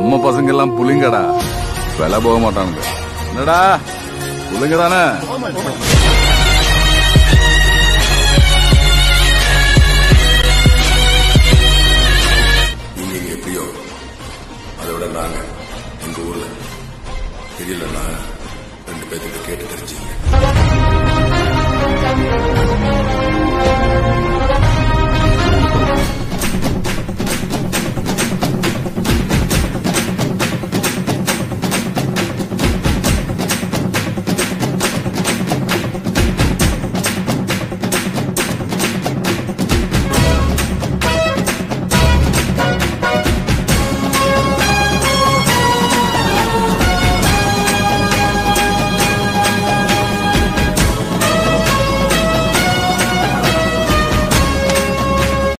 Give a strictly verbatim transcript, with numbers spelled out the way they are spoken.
நம்ம பசங்க எல்லாம் புலிங்கடா, விலை போக மாட்டானுங்க. என்னடா புலிங்கடானே? நீங்க எப்படியோ அதை விட நாங்க எங்க ஊர்ல தெரியல.